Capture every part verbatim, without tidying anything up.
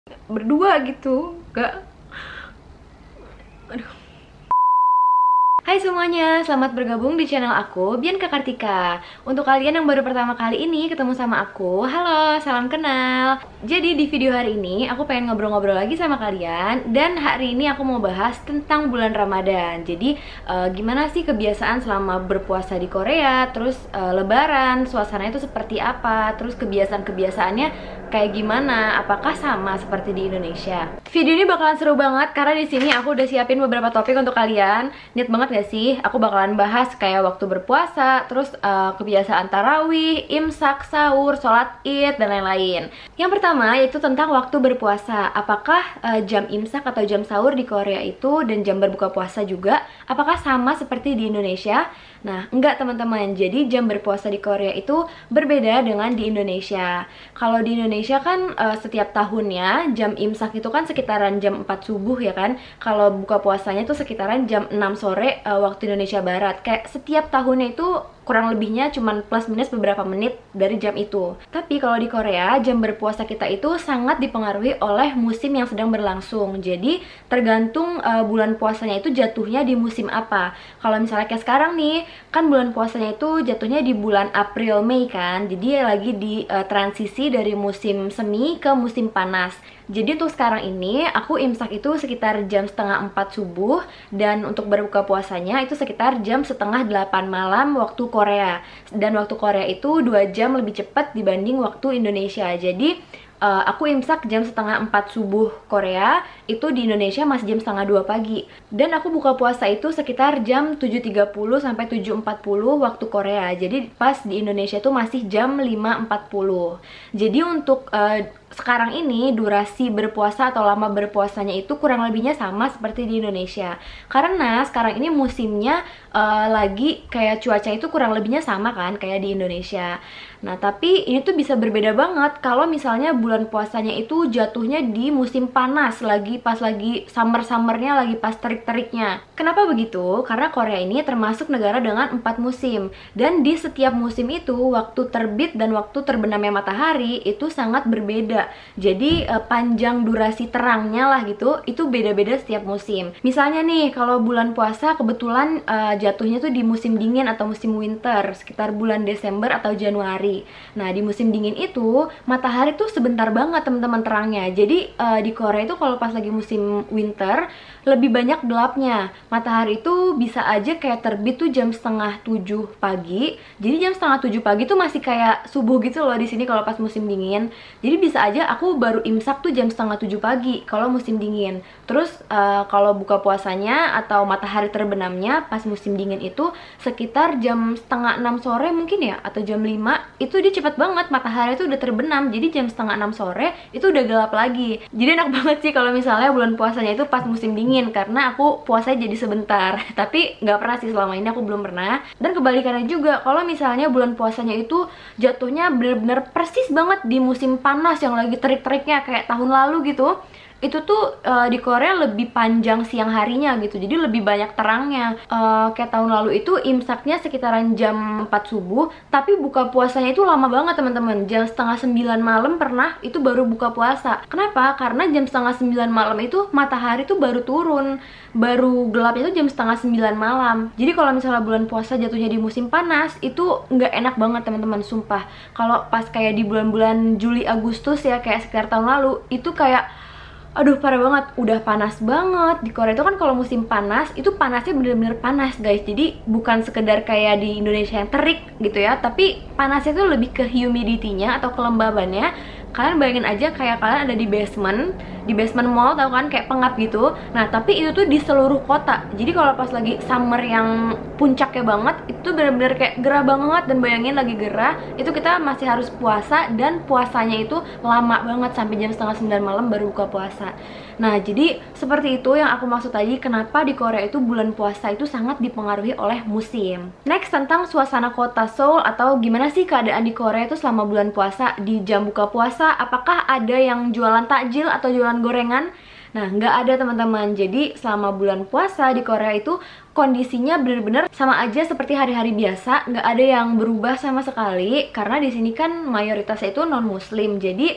berdua gitu, gak. Aduh. Hai semuanya, selamat bergabung di channel aku, Bianca Kartika. Untuk kalian yang baru pertama kali ini ketemu sama aku, halo, salam kenal. Jadi di video hari ini aku pengen ngobrol-ngobrol lagi sama kalian. Dan hari ini aku mau bahas tentang bulan Ramadan. Jadi uh, gimana sih kebiasaan selama berpuasa di Korea, terus uh, lebaran, suasananya itu seperti apa, terus kebiasaan-kebiasaannya kayak gimana, apakah sama seperti di Indonesia. Video ini bakalan seru banget karena di sini aku udah siapin beberapa topik untuk kalian. Niat banget gak sih? Aku bakalan bahas kayak waktu berpuasa, terus uh, kebiasaan tarawih, imsak, sahur, sholat id, dan lain-lain. Yang pertama yaitu tentang waktu berpuasa. Apakah uh, jam imsak atau jam sahur di Korea itu dan jam berbuka puasa juga, apakah sama seperti di Indonesia? Nah, enggak teman-teman. Jadi jam berpuasa di Korea itu berbeda dengan di Indonesia. Kalau di Indonesia kan uh, setiap tahunnya jam imsak itu kan sekitaran jam empat subuh ya kan. Kalau buka puasanya itu sekitaran jam enam sore uh, waktu Indonesia Barat. Kayak setiap tahunnya itu kurang lebihnya cuman plus minus beberapa menit dari jam itu. Tapi kalau di Korea, jam berpuasa kita itu sangat dipengaruhi oleh musim yang sedang berlangsung. Jadi tergantung uh, bulan puasanya itu jatuhnya di musim apa. Kalau misalnya kayak sekarang nih, kan bulan puasanya itu jatuhnya di bulan April Mei kan. Jadi lagi di uh, transisi dari musim semi ke musim panas. Jadi untuk sekarang ini aku imsak itu sekitar jam setengah empat subuh. Dan untuk berbuka puasanya itu sekitar jam setengah delapan malam waktu Korea. Dan waktu Korea itu dua jam lebih cepat dibanding waktu Indonesia. Jadi Uh, aku imsak jam setengah empat subuh Korea, itu di Indonesia masih jam setengah dua pagi. Dan aku buka puasa itu sekitar jam tujuh tiga puluh sampai tujuh empat puluh waktu Korea. Jadi pas di Indonesia itu masih jam lima empat puluh. Jadi untuk uh, sekarang ini durasi berpuasa atau lama berpuasanya itu kurang lebihnya sama seperti di Indonesia. Karena sekarang ini musimnya uh, lagi kayak cuaca itu kurang lebihnya sama kan kayak di Indonesia. Nah, tapi ini tuh bisa berbeda banget kalau misalnya bulan puasanya itu jatuhnya di musim panas, lagi pas lagi summer-summernya, lagi pas terik-teriknya. Kenapa begitu? Karena Korea ini termasuk negara dengan empat musim. Dan di setiap musim itu, waktu terbit dan waktu terbenamnya matahari itu sangat berbeda. Jadi eh, panjang durasi terangnya lah gitu, itu beda-beda setiap musim. Misalnya nih, kalau bulan puasa kebetulan eh, jatuhnya tuh di musim dingin atau musim winter, sekitar bulan Desember atau Januari. Nah, di musim dingin itu matahari tuh sebentar banget teman-teman terangnya. Jadi uh, di Korea itu kalau pas lagi musim winter lebih banyak gelapnya. Matahari itu bisa aja kayak terbit tuh jam setengah tujuh pagi. Jadi jam setengah tujuh pagi tuh masih kayak subuh gitu loh di sini kalau pas musim dingin. Jadi bisa aja aku baru imsak tuh jam setengah tujuh pagi kalau musim dingin. Terus uh, kalau buka puasanya atau matahari terbenamnya pas musim dingin itu sekitar jam setengah enam sore mungkin ya, atau jam lima. Itu dia cepet banget, matahari itu udah terbenam. Jadi jam setengah enam sore itu udah gelap lagi. Jadi enak banget sih kalau misalnya bulan puasanya itu pas musim dingin, karena aku puasanya jadi sebentar. Tapi nggak pernah sih selama ini, aku belum pernah. Dan kebalikannya juga, kalau misalnya bulan puasanya itu jatuhnya bener-bener persis banget di musim panas yang lagi terik-teriknya kayak tahun lalu gitu, itu tuh uh, di Korea lebih panjang siang harinya gitu, jadi lebih banyak terangnya. Uh, kayak tahun lalu itu imsaknya sekitaran jam empat subuh, tapi buka puasanya itu lama banget teman-teman. Jam setengah sembilan malam pernah itu baru buka puasa. Kenapa? Karena jam setengah sembilan malam itu matahari tuh baru turun, baru gelap itu jam setengah sembilan malam. Jadi kalau misalnya bulan puasa jatuhnya di musim panas, itu nggak enak banget teman-teman, sumpah. Kalau pas kayak di bulan-bulan Juli Agustus ya, kayak sekitar tahun lalu, itu kayak aduh parah banget, udah panas banget. Di Korea itu kan kalau musim panas, itu panasnya bener-bener panas guys. Jadi bukan sekedar kayak di Indonesia yang terik gitu ya, tapi panasnya itu lebih ke humidity-nya atau kelembabannya. Kalian bayangin aja kayak kalian ada di basement, di basement mall, tau kan, kayak pengap gitu. Nah tapi itu tuh di seluruh kota. Jadi kalau pas lagi summer yang puncaknya banget, itu bener-bener kayak gerah banget. Dan bayangin lagi gerah, itu kita masih harus puasa, dan puasanya itu lama banget sampai jam setengah sembilan malam baru buka puasa. Nah jadi seperti itu yang aku maksud tadi, kenapa di Korea itu bulan puasa itu sangat dipengaruhi oleh musim. Next, tentang suasana kota Seoul, atau gimana sih keadaan di Korea itu selama bulan puasa. Di jam buka puasa apakah ada yang jualan takjil atau jualan gorengan? Nah, nggak ada teman-teman. Jadi selama bulan puasa di Korea itu kondisinya bener-bener sama aja seperti hari-hari biasa, nggak ada yang berubah sama sekali. Karena di sini kan mayoritasnya itu non muslim, jadi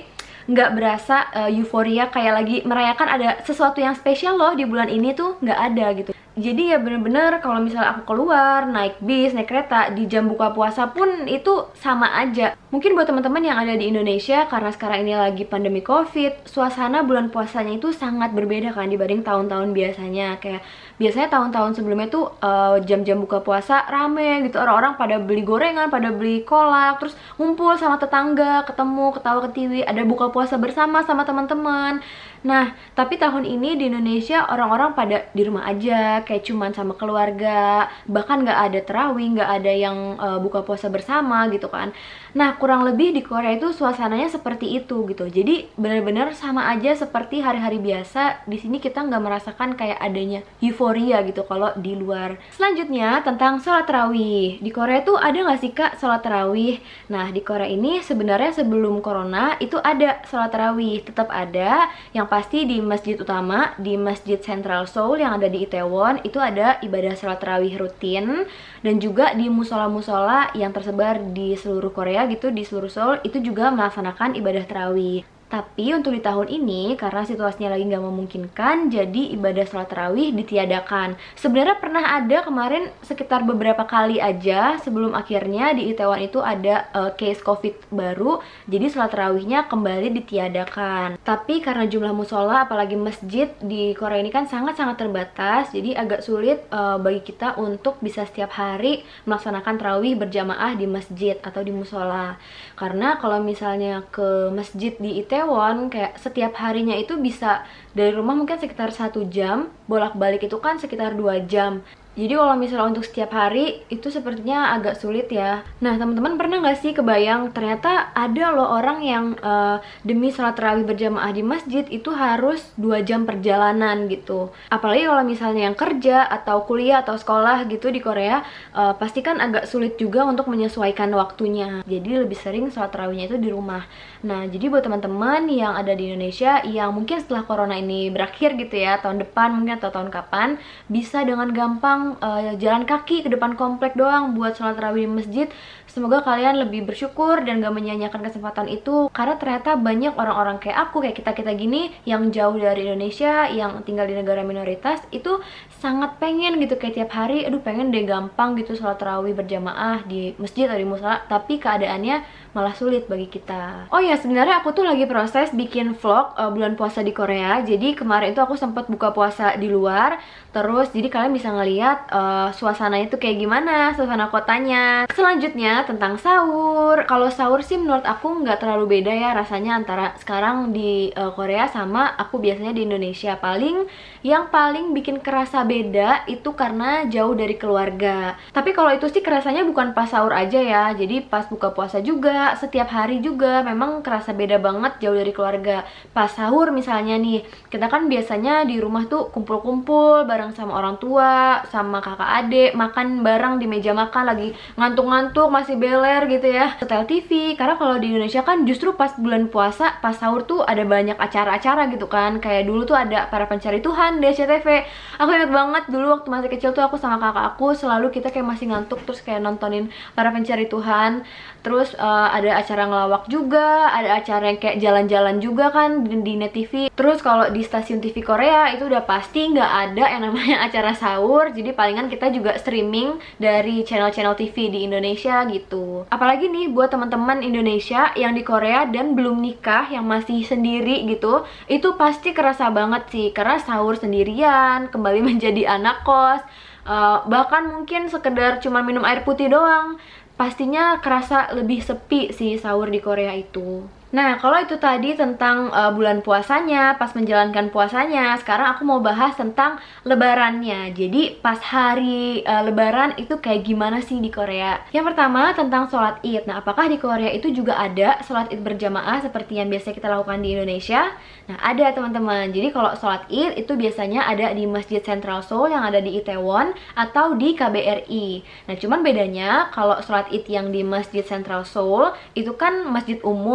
nggak berasa uh, euforia kayak lagi merayakan ada sesuatu yang spesial loh di bulan ini tuh, nggak ada gitu. Jadi ya bener-bener kalau misalnya aku keluar, naik bis, naik kereta, di jam buka puasa pun itu sama aja. Mungkin buat teman-teman yang ada di Indonesia, karena sekarang ini lagi pandemi COVID, suasana bulan puasanya itu sangat berbeda kan dibanding tahun-tahun biasanya. Kayak biasanya tahun-tahun sebelumnya tuh uh, jam-jam buka puasa rame gitu, orang-orang pada beli gorengan, pada beli kolak, terus ngumpul sama tetangga, ketemu, ketawa ketiwi, ada buka puasa bersama sama teman-teman. Nah, tapi tahun ini di Indonesia orang-orang pada di rumah aja, kayak cuman sama keluarga, bahkan nggak ada tarawih, nggak ada yang uh, buka puasa bersama gitu kan. Nah, kurang lebih di Korea itu suasananya seperti itu gitu. Jadi benar-benar sama aja seperti hari-hari biasa. Di sini kita nggak merasakan kayak adanya euforia gitu kalau di luar. Selanjutnya tentang sholat tarawih. Di Korea tuh ada nggak sih kak sholat tarawih? Nah, di Korea ini sebenarnya sebelum corona itu ada sholat tarawih, tetap ada. Yang pasti di masjid utama, di Masjid Central Seoul yang ada di Itaewon itu ada ibadah sholat tarawih rutin, dan juga di musola-musola yang tersebar di seluruh Korea gitu, di seluruh Seoul itu juga melaksanakan ibadah tarawih. Tapi untuk di tahun ini karena situasinya lagi nggak memungkinkan, jadi ibadah sholat tarawih ditiadakan. Sebenarnya pernah ada kemarin sekitar beberapa kali aja sebelum akhirnya di Itaewon itu ada uh, case COVID baru, jadi sholat tarawihnya kembali ditiadakan. Tapi karena jumlah musola apalagi masjid di Korea ini kan sangat-sangat terbatas, jadi agak sulit uh, bagi kita untuk bisa setiap hari melaksanakan tarawih berjamaah di masjid atau di musola. Karena kalau misalnya ke masjid di Itaewon kayak setiap harinya itu bisa dari rumah mungkin sekitar satu jam, bolak-balik itu kan sekitar dua jam. Jadi kalau misalnya untuk setiap hari itu sepertinya agak sulit ya. Nah teman-teman pernah nggak sih kebayang ternyata ada loh orang yang uh, demi sholat tarawih berjamaah di masjid itu harus dua jam perjalanan gitu. Apalagi kalau misalnya yang kerja atau kuliah atau sekolah gitu di Korea, uh, pasti kan agak sulit juga untuk menyesuaikan waktunya. Jadi lebih sering sholat tarawihnya itu di rumah. Nah jadi buat teman-teman yang ada di Indonesia yang mungkin setelah corona ini berakhir gitu ya, tahun depan mungkin atau tahun kapan, bisa dengan gampang Uh, jalan kaki ke depan komplek doang buat sholat tarawih di masjid. Semoga kalian lebih bersyukur dan gak menyia-nyiakan kesempatan itu, karena ternyata banyak orang-orang kayak aku, kayak kita-kita gini yang jauh dari Indonesia, yang tinggal di negara minoritas, itu sangat pengen gitu kayak tiap hari, aduh pengen deh gampang gitu sholat tarawih berjamaah di masjid atau di musola, tapi keadaannya malah sulit bagi kita. Oh ya, sebenarnya aku tuh lagi proses bikin vlog uh, bulan puasa di Korea. Jadi kemarin itu aku sempat buka puasa di luar, terus jadi kalian bisa ngeliat uh, suasananya tuh kayak gimana, suasana kotanya. Selanjutnya tentang sahur. Kalau sahur sih menurut aku nggak terlalu beda ya rasanya antara sekarang di uh, Korea sama aku biasanya di Indonesia. Paling yang paling bikin kerasa beda itu karena jauh dari keluarga. Tapi kalau itu sih kerasanya bukan pas sahur aja ya, jadi pas buka puasa juga, setiap hari juga memang kerasa beda banget jauh dari keluarga. Pas sahur misalnya nih, kita kan biasanya di rumah tuh kumpul-kumpul bareng sama orang tua, sama kakak adik, makan bareng di meja makan, lagi ngantuk-ngantuk masih beler gitu ya, setel T V. Karena kalau di Indonesia kan justru pas bulan puasa, pas sahur tuh ada banyak acara-acara gitu kan. Kayak dulu tuh ada Para Pencari Tuhan di S C T V. Aku ingat banget dulu waktu masih kecil tuh aku sama kakak aku selalu kita kayak masih ngantuk terus kayak nontonin Para Pencari Tuhan. Terus uh, ada acara ngelawak juga, ada acara yang kayak jalan-jalan juga kan di, di Net T V. Terus kalau di stasiun T V Korea itu udah pasti nggak ada yang namanya acara sahur. Jadi palingan kita juga streaming dari channel-channel T V di Indonesia gitu. Apalagi nih buat teman-teman Indonesia yang di Korea dan belum nikah, yang masih sendiri gitu, itu pasti kerasa banget sih karena sahur sendirian, kembali menjadi anak kos, uh, bahkan mungkin sekedar cuma minum air putih doang. Pastinya kerasa lebih sepi sih sahur di Korea itu. Nah, kalau itu tadi tentang uh, bulan puasanya, pas menjalankan puasanya, sekarang aku mau bahas tentang lebarannya. Jadi, pas hari uh, lebaran itu kayak gimana sih di Korea? Yang pertama, tentang sholat id. Nah, apakah di Korea itu juga ada sholat id berjamaah seperti yang biasa kita lakukan di Indonesia? Nah, ada teman-teman. Jadi, kalau sholat id itu biasanya ada di Masjid Central Seoul yang ada di Itaewon atau di K B R I. Nah, cuman bedanya kalau sholat id yang di Masjid Central Seoul itu kan masjid umum kan,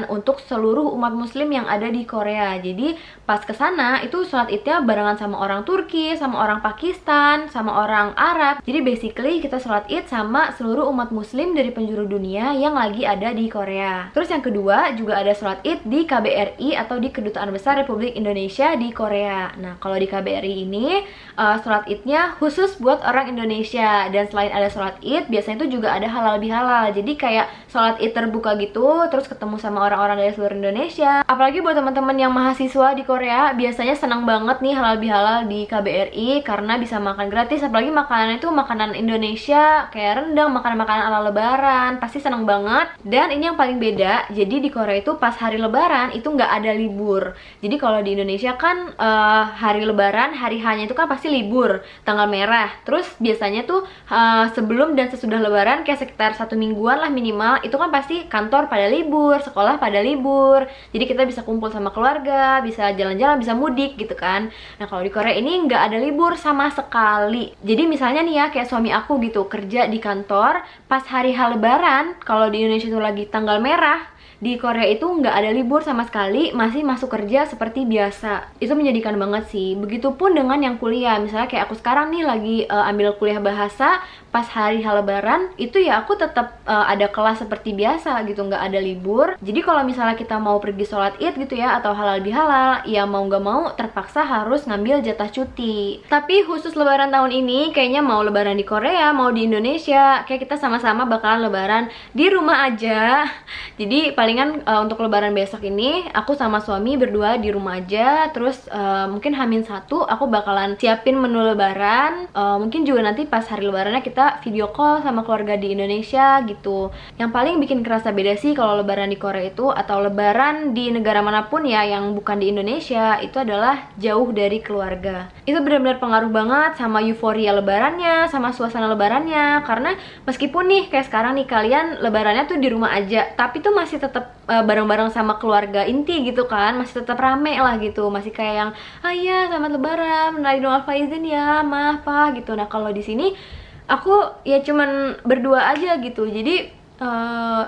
untuk seluruh umat muslim yang ada di Korea. Jadi pas kesana itu sholat idnya barengan sama orang Turki, sama orang Pakistan, sama orang Arab. Jadi basically kita sholat id sama seluruh umat muslim dari penjuru dunia yang lagi ada di Korea. Terus yang kedua juga ada sholat id di K B R I atau di Kedutaan Besar Republik Indonesia di Korea. Nah kalau di K B R I ini uh, sholat idnya khusus buat orang Indonesia. Dan selain ada sholat id, biasanya itu juga ada halal bihalal. Jadi kayak sholat id terbuka gitu, terus ketemu sama orang-orang dari seluruh Indonesia. Apalagi buat teman-teman yang mahasiswa di Korea, biasanya senang banget nih halal bihalal di K B R I karena bisa makan gratis. Apalagi makanan itu makanan Indonesia kayak rendang, makanan-makanan ala lebaran, pasti senang banget. Dan ini yang paling beda, jadi di Korea itu pas hari lebaran itu nggak ada libur. Jadi kalau di Indonesia kan uh, hari lebaran, hari hanya itu kan pasti libur, tanggal merah. Terus biasanya tuh uh, sebelum dan sesudah lebaran kayak sekitar satu mingguan lah minimal, itu kan pasti kantor pada libur, sekolah pada libur. Jadi kita bisa kumpul sama keluarga, bisa jalan-jalan, bisa mudik gitu kan. Nah kalau di Korea ini nggak ada libur sama sekali. Jadi misalnya nih ya kayak suami aku gitu kerja di kantor pas hari hal lebaran, kalau di Indonesia itu lagi tanggal merah, di Korea itu nggak ada libur sama sekali, masih masuk kerja seperti biasa. Itu menyedihkan banget sih. Begitupun dengan yang kuliah, misalnya kayak aku sekarang nih lagi uh, ambil kuliah bahasa, pas hari hal lebaran itu ya aku tetap uh, ada kelas seperti biasa gitu, nggak ada libur. Jadi kalau misalnya kita mau pergi sholat id gitu ya atau halal bihalal, ya mau nggak mau terpaksa harus ngambil jatah cuti. Tapi khusus lebaran tahun ini kayaknya mau lebaran di Korea mau di Indonesia, kayak kita sama-sama bakalan lebaran di rumah aja. Jadi palingan uh, untuk lebaran besok ini aku sama suami berdua di rumah aja. Terus uh, mungkin hamin satu aku bakalan siapin menu lebaran. uh, Mungkin juga nanti pas hari lebarannya kita video call sama keluarga di Indonesia gitu. Yang paling bikin kerasa beda sih kalau lebaran di Korea itu atau lebaran di negara manapun ya yang bukan di Indonesia, itu adalah jauh dari keluarga. Itu benar-benar pengaruh banget sama euforia lebarannya, sama suasana lebarannya. Karena meskipun nih kayak sekarang nih kalian lebarannya tuh di rumah aja, tapi tuh masih tetap uh, bareng-bareng sama keluarga inti gitu kan, masih tetap rame lah gitu, masih kayak yang ayah selamat lebaran, Nari Noal Faizin ya, maaf pa gitu. Nah kalau di sini aku ya cuman berdua aja gitu. Jadi uh,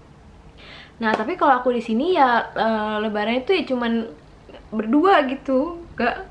nah tapi kalau aku di sini ya uh, lebaran itu ya cuman berdua gitu. Gak,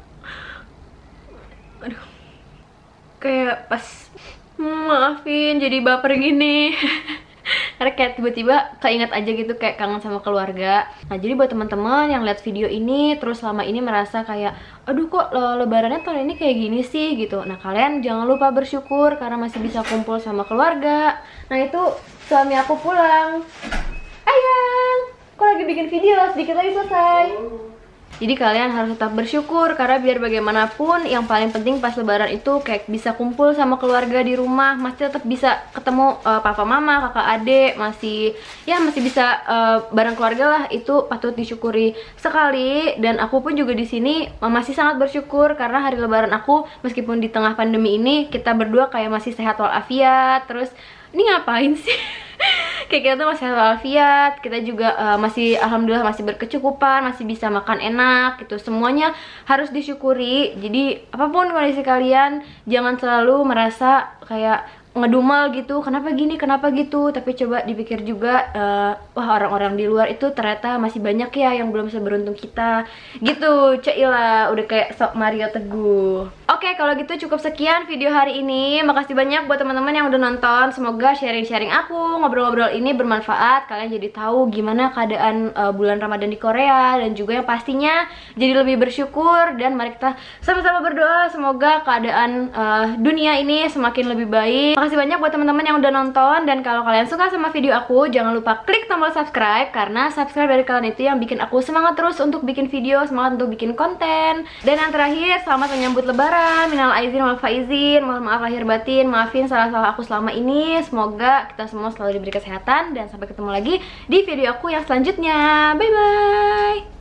aduh, kayak pas hmm, maafin jadi baper gini. Karena kayak tiba-tiba keinget aja gitu, kayak kangen sama keluarga. Nah jadi buat teman-teman yang lihat video ini terus selama ini merasa kayak aduh kok le lebarannya tahun ini kayak gini sih gitu, nah kalian jangan lupa bersyukur karena masih bisa kumpul sama keluarga. Nah itu suami aku pulang. Ayang, aku lagi bikin video, sedikit lagi selesai. Jadi kalian harus tetap bersyukur karena biar bagaimanapun yang paling penting pas lebaran itu kayak bisa kumpul sama keluarga di rumah, masih tetap bisa ketemu uh, papa mama, kakak adik, masih ya masih bisa uh, bareng keluarga lah. Itu patut disyukuri sekali. Dan aku pun juga di sini masih sangat bersyukur karena hari lebaran aku meskipun di tengah pandemi ini kita berdua kayak masih sehat walafiat. Terus ini ngapain sih? Kayak kita tuh masih walafiat, kita juga uh, masih alhamdulillah masih berkecukupan, masih bisa makan enak gitu. Semuanya harus disyukuri. Jadi apapun kondisi kalian, jangan selalu merasa kayak ngedumel gitu, kenapa gini, kenapa gitu. Tapi coba dipikir juga, uh, wah orang-orang di luar itu ternyata masih banyak ya yang belum seberuntung kita gitu. Cailah, udah kayak sok Mario Teguh. Oke, kalau gitu cukup sekian video hari ini. Makasih banyak buat teman-teman yang udah nonton. Semoga sharing-sharing aku, ngobrol-ngobrol ini bermanfaat. Kalian jadi tahu gimana keadaan uh, bulan Ramadan di Korea. Dan juga yang pastinya jadi lebih bersyukur. Dan mari kita sama-sama berdoa semoga keadaan uh, dunia ini semakin lebih baik. Makasih banyak buat teman-teman yang udah nonton. Dan kalau kalian suka sama video aku, jangan lupa klik tombol subscribe. Karena subscribe dari kalian itu yang bikin aku semangat terus untuk bikin video, semangat untuk bikin konten. Dan yang terakhir, selamat menyambut lebaran. Minal aizin wal faizin, mohon maaf lahir batin, maafin salah-salah aku selama ini. Semoga kita semua selalu diberi kesehatan. Dan sampai ketemu lagi di video aku yang selanjutnya. Bye bye.